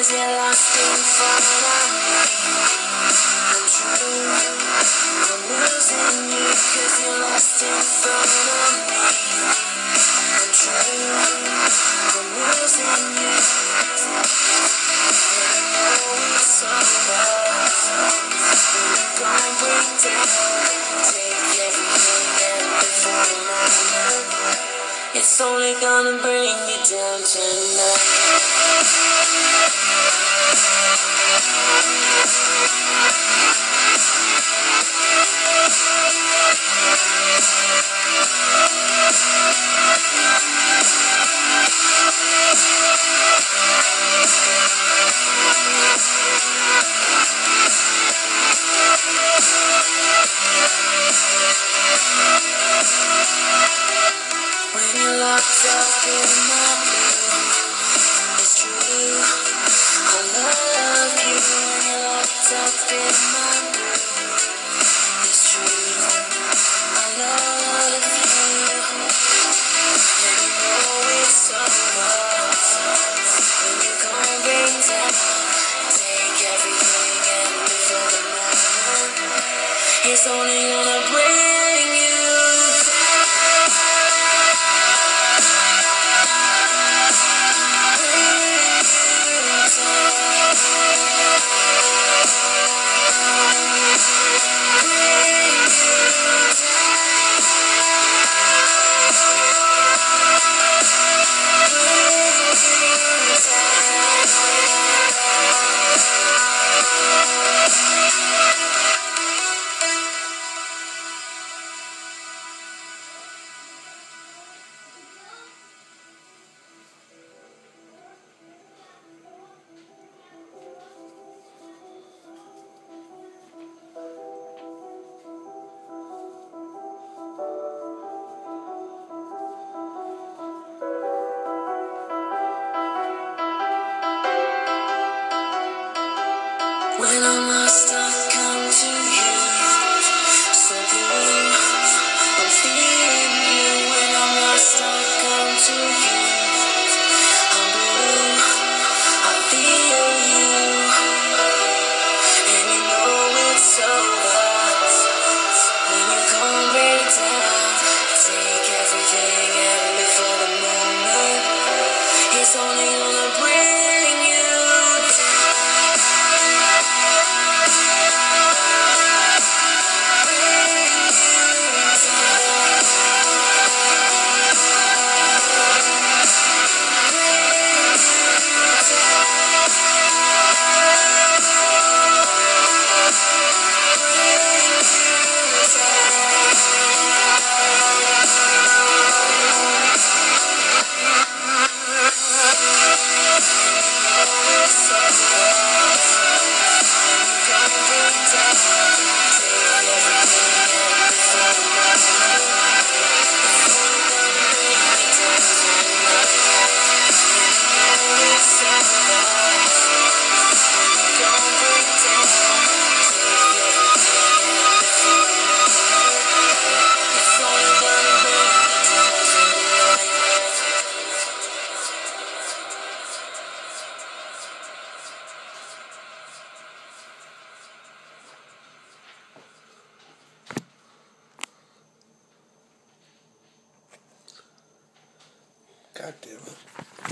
'cause you're lost in front of me. I'm true, I'm losing you 'cause you're lost in front of me. I'm true, I'm losing you. And I know it's so bad. When you go and break down, take everything and live for the moment. It's only gonna bring you down tonight. When you're locked up in my room, it's true, I love you. When you're locked up in my room, it's true, I love you. And you know it's so rough when you come bring down, take everything and live for the moment. It's only gonna bring you when I'm lost, I come to you. So blue, I'm feeling you. When I'm lost, I come to you. I'm blue, I feel you. And you know it's so rough when you come break down, take everything and live for the moment. It's only gonna bring you God damn it.